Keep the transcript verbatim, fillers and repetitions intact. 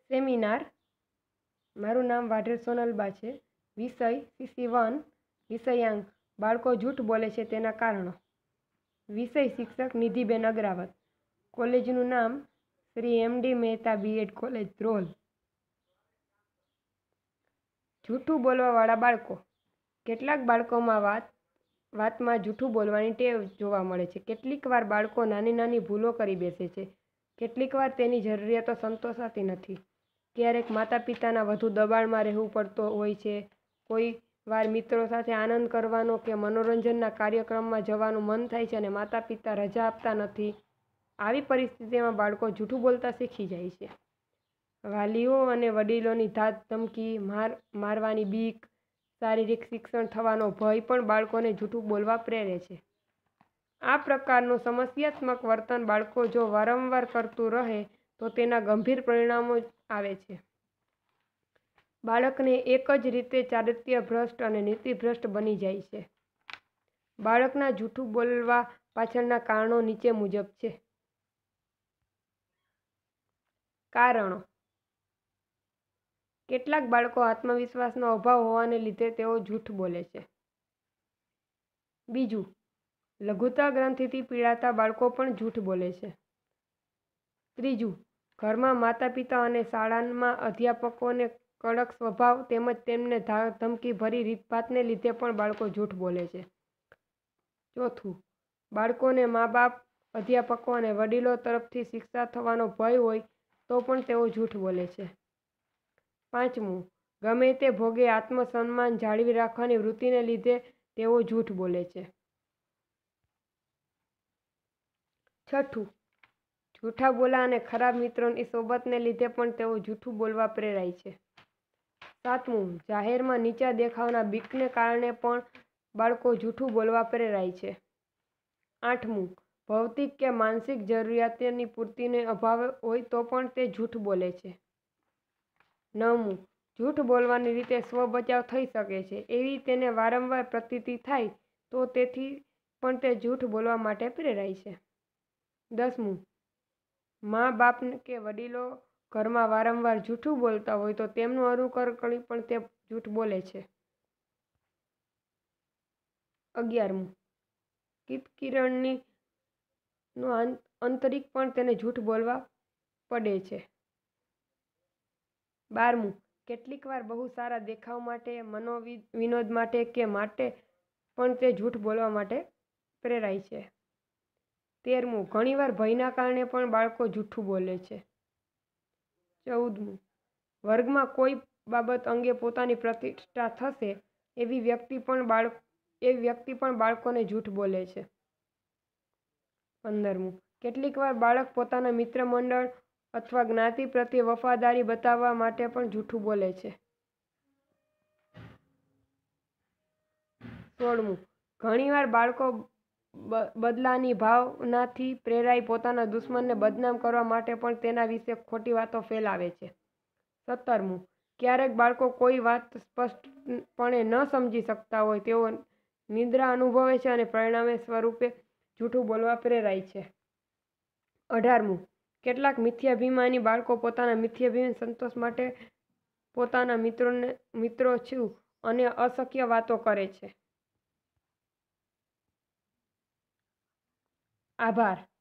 Seminar. મારું નામ વાઢેર સોનલબા છે. વિષય સીસી વન. વિષયાંક બાળકો જૂઠ બોલે છે તેના કારણો. વિષય શિક્ષક નિધિબેન અગ્રાવત. કોલેજનું નામ Shri M D Mehta BEd college Dhrol. જૂઠું બોલવાવાળા બાળકો. કેટલાક બાળકોમાં વાત વાતમાં જૂઠું બોલવાની ટેવ જોવા મળે છે. કેટલીક વાર બાળકો નાની નાની ભૂલો કરી બેસે છે. કેટલીક વાર તેની જરૂરિયાતો સંતોષાતી નથી. ક્યારેક માતા પિતાના વધુ દબાણમાં રહેવું પડતું હોય છે. કોઈ વાર મિત્રો સાથે આનંદ કરવાનો કે મનોરંજનના કાર્યક્રમમાં જવાનું મન થાય છે અને માતા પિતા રજા આપતા નથી. આવી પરિસ્થિતિમાં બાળકો જૂઠું બોલતા શીખી જાય છે. વાલીઓ અને વડીલોની ધાક ધમકી, માર મારવાની બીક, શારીરિક શિક્ષણ થવાનો ભય પણ બાળકોને જૂઠું બોલવા પ્રેરે છે. આ પ્રકારનું સમસ્યાત્મક વર્તન બાળકો જો વારંવાર કરતું રહે તો તેના ગંભીર પરિણામો આવે છે. બાળકને એક જ રીતે ચારિત્ર્ય ભ્રષ્ટ અને નીતિભ્રષ્ટ બની જાય છે. બાળકના જૂઠું બોલવા પાછળના કારણો નીચે મુજબ છે. કારણો. કેટલાક બાળકો આત્મવિશ્વાસનો અભાવ હોવાને લીધે તેઓ જૂઠ બોલે છે. બીજું, લઘુતા ગ્રંથિથી પીડાતા બાળકો પણ જૂઠ બોલે છે. ત્રીજું, ઘરમાં માતા પિતા અને શાળામાં અધ્યાપકોને કડક સ્વભાવ તેમજ તેમને ધાક ધમકી ભરી રીતભાતને લીધે પણ બાળકો જૂઠ બોલે છે. ચોથું, બાળકોને મા બાપ, અધ્યાપકો અને વડીલો તરફથી શિક્ષા થવાનો ભય હોય તો પણ તેઓ જૂઠ બોલે છે. પાંચમું, ગમે તે ભોગે આત્મસન્માન જાળવી રાખવાની વૃત્તિને લીધે તેઓ જૂઠ બોલે છે. છઠ્ઠું, જૂઠા બોલા અને ખરાબ મિત્રોની સોબતને લીધે પણ તેઓ જૂઠું બોલવા પ્રેરાય છે. સાતમું, જાહેરમાં નીચા દેખાવના બીકને કારણે પણ બાળકો જૂઠું બોલવા પ્રેરાય છે. આઠમું, ભૌતિક કે માનસિક જરૂરિયાતોની પૂર્તિનો અભાવ હોય તો પણ તે જૂઠ બોલે છે. નવમું, જૂઠ બોલવાની રીતે સ્વ બચાવ થઈ શકે છે એવી તેને વારંવાર પ્રતીતિ થાય તો તેથી પણ તે જૂઠ બોલવા માટે પ્રેરાય છે. દસમું, મા બાપ કે વડીલો ઘરમાં વારંવાર જૂઠું બોલતા હોય તો તેમનું અનુકરણ કરી પણ તે જૂઠ બોલે છે. અગિયારમું, કિતકિરણની નો આંતરિક પણ તેને જૂઠ બોલવા પડે છે. બારમું, કેટલીક વાર બહુ સારા દેખાવ માટે, મનોવિનોદ માટે કે માટે પણ તે જૂઠ બોલવા માટે પ્રેરાય છે. તેરમું, ઘણીવાર ભયના કારણે પણ બાળકો જૂઠું બોલે છે. ચૌદમું, વર્ગમાં કોઈ બાબત અંગે પોતાની પ્રતિષ્ઠા થશે એવી વ્યક્તિ પણ બાળક એવી વ્યક્તિ પણ બાળકોને જૂઠ બોલે છે. પંદરમું, કેટલીક વાર બાળક પોતાના મિત્ર મંડળ અથવા જ્ઞાતિ પ્રત્યે વફાદારી બતાવવા માટે પણ જૂઠું બોલે છે. સોળમું, ઘણીવાર બાળકો બદલાની ભાવનાથી પ્રેરાઈ પોતાના દુશ્મનને બદનામ કરવા માટે પણ તેના વિશે ખોટી વાતો ફેલાવે છે. સત્તરમું, ક્યારેક બાળકો કોઈ વાત સ્પષ્ટપણે ન સમજી શકતા હોય તેઓ નિદ્રા અનુભવે છે અને પરિણામે સ્વરૂપે જૂઠું બોલવા પ્રેરાય છે. અઢારમું, કેટલાક મિથ્યાભિમાની બાળકો પોતાના મિથ્યાભિમાન સંતોષ માટે પોતાના મિત્રોને મિત્રો છું અને અશક્ય વાતો કરે છે. આભાર.